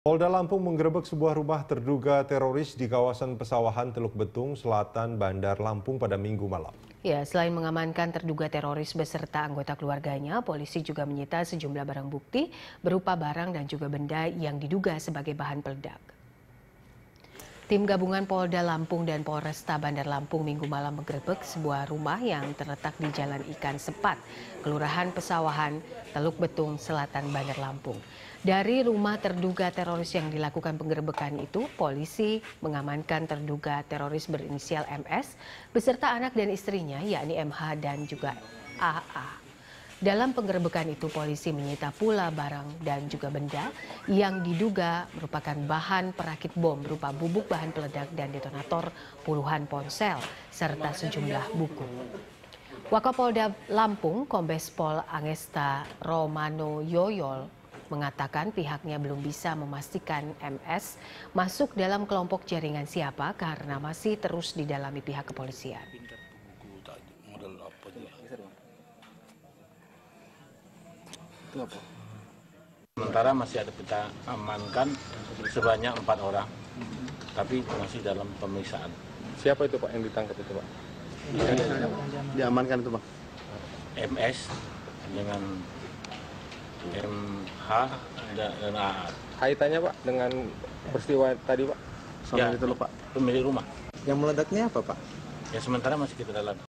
Polda Lampung menggerebek sebuah rumah terduga teroris di kawasan Pesawahan Teluk Betung, Selatan, Bandar Lampung pada Minggu malam. Ya, selain mengamankan terduga teroris beserta anggota keluarganya, polisi juga menyita sejumlah barang bukti berupa barang dan juga benda yang diduga sebagai bahan peledak. Tim gabungan Polda Lampung dan Polresta Bandar Lampung Minggu malam menggerebek sebuah rumah yang terletak di Jalan Ikan Sepat, Kelurahan Pesawahan, Teluk Betung, Selatan, Bandar Lampung. Dari rumah terduga teroris yang dilakukan penggerebekan itu, polisi mengamankan terduga teroris berinisial MS beserta anak dan istrinya, yakni MH dan juga AA. Dalam penggerebekan itu, polisi menyita pula barang dan juga benda yang diduga merupakan bahan perakit bom berupa bubuk bahan peledak dan detonator, puluhan ponsel, serta sejumlah buku. Wakapolda Lampung, Kombes Pol Angesta Romano Yoyol, mengatakan pihaknya belum bisa memastikan MS masuk dalam kelompok jaringan siapa karena masih terus didalami pihak kepolisian. Sementara masih ada kita amankan sebanyak 4 orang, tapi masih dalam pemeriksaan. Siapa itu Pak yang ditangkap itu Pak? Diamankan itu Pak? MS dengan MH dan AA. Kaitannya Pak dengan peristiwa tadi Pak? Sama Ya, itu loh Pak? pemilik rumah. Yang meledaknya apa Pak? Ya sementara masih kita dalam.